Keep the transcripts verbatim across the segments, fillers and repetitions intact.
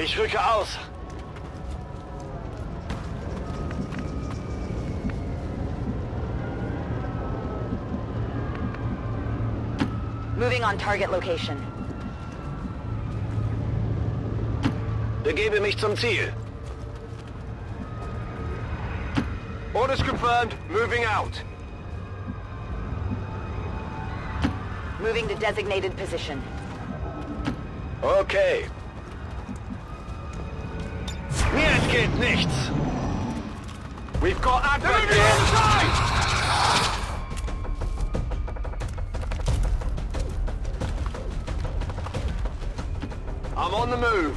Ich rücke aus. Moving on target location. Begebe mich zum Ziel. Orders confirmed. Moving out. Moving to designated position. Okay. Mir entgeht nichts. We've got advent here. I'm on the move.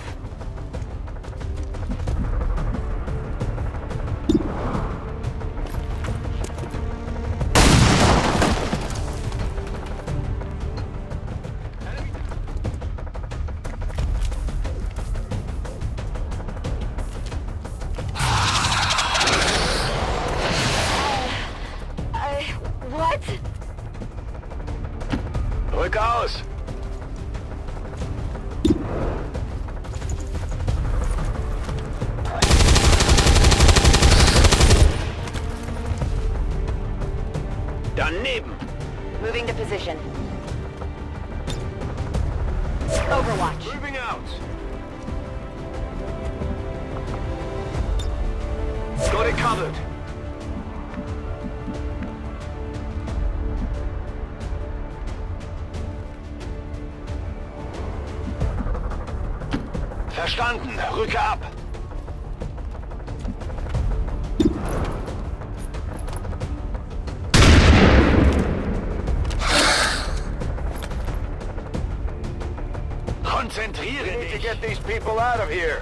Rück aus! Daneben! Moving to position. Overwatch. Moving out! Got it covered! Verstanden. Rücke ab. Konzentriere dich. We need to get these people out of here.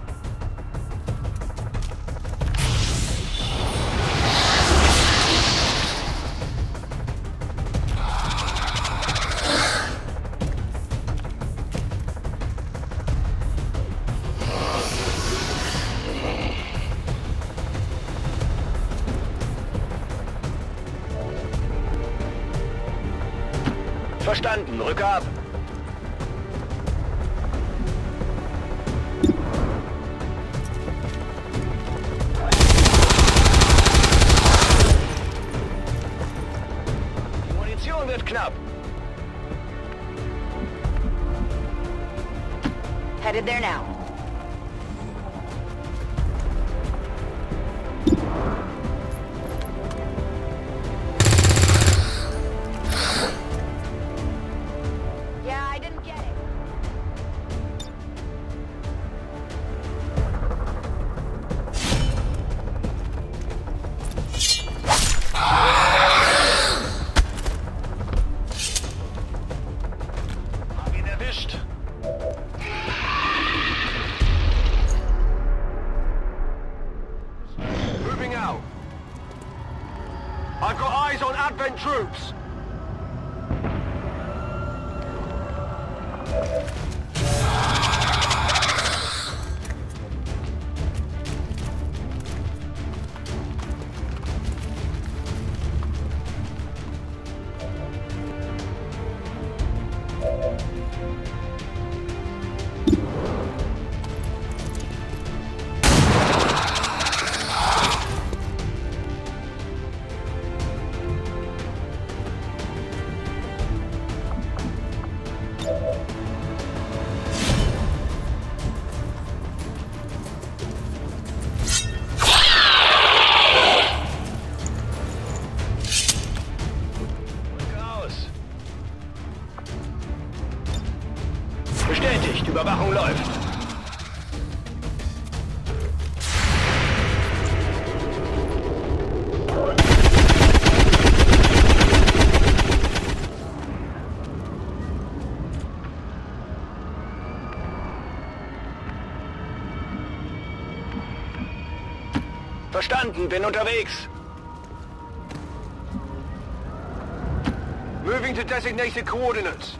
Verstanden, rück ab. Die Munition wird knapp. Headed there now. Moving out. I've got eyes on Advent troops. Bestätigt, Überwachung läuft. Verstanden, bin unterwegs. Moving to designated coordinates.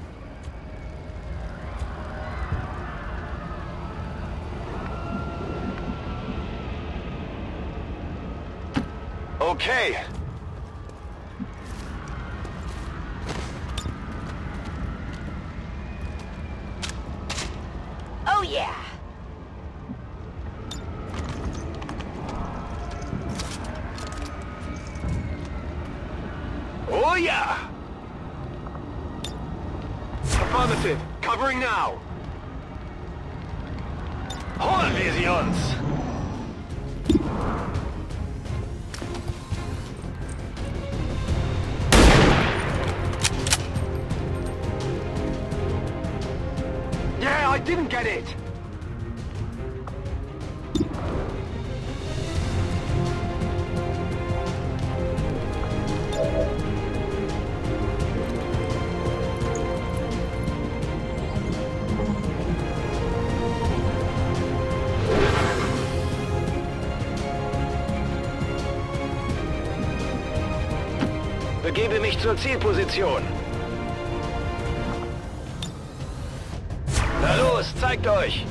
Okay. Oh yeah. Oh ja! Affirmative. Covering now. Holen wir sie uns! Yeah, I didn't get it. Begebe mich zur Zielposition. Na los, zeigt euch!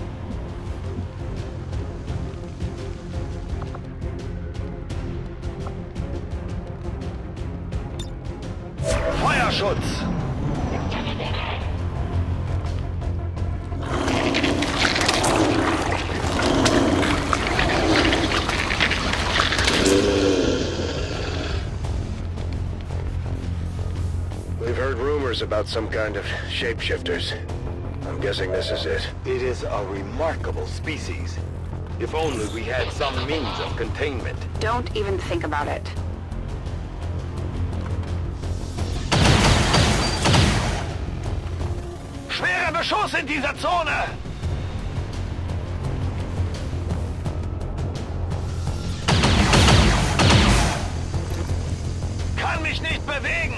Feuerschutz! We've heard rumors about some kind of shapeshifters. I'm guessing this is it. It is a remarkable species. If only we had some means of containment. Don't even think about it. Schwerer Beschuss in dieser Zone! Kann mich nicht bewegen!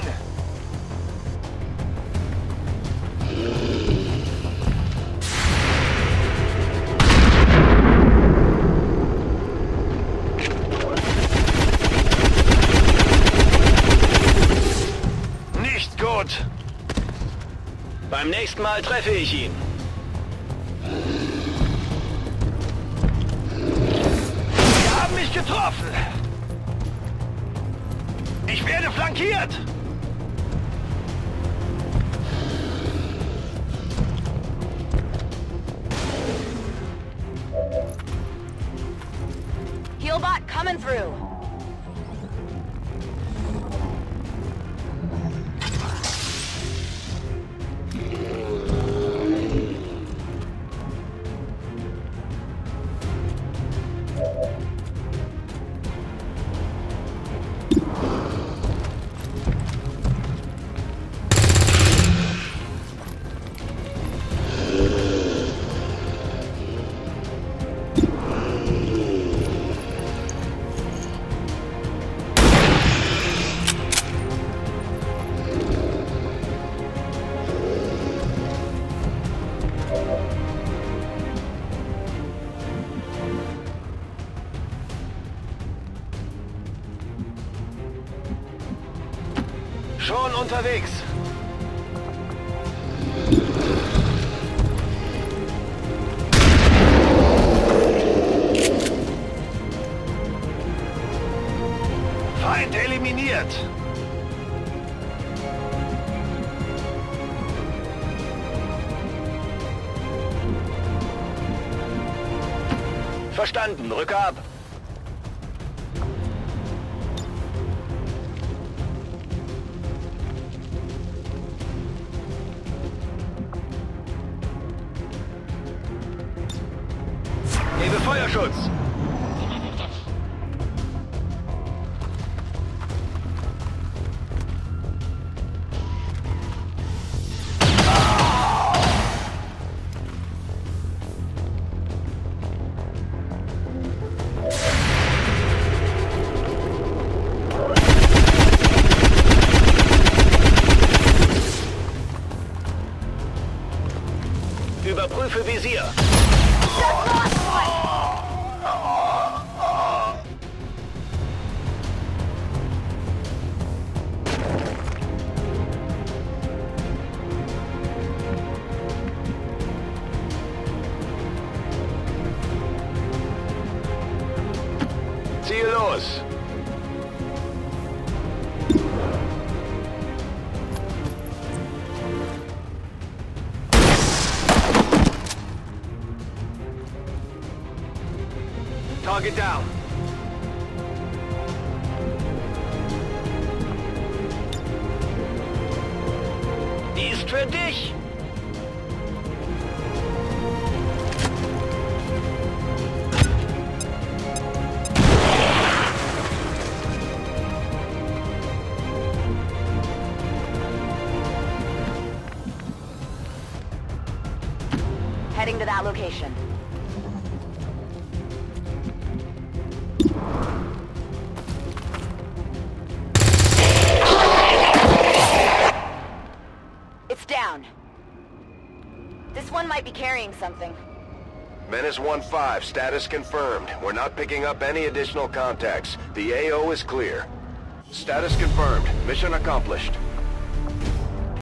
Nicht gut! Beim nächsten Mal treffe ich ihn. Sie haben mich getroffen! Ich werde flankiert! Healbot coming through. Schon unterwegs. Feind eliminiert. Verstanden, rück ab. Gebe Feuerschutz! Überprüfe Visier! Ziel los! Target down. für dich! Heading to that location. It's down. This one might be carrying something. Menace one five, status confirmed. We're not picking up any additional contacts. The A O is clear. Status confirmed. Mission accomplished.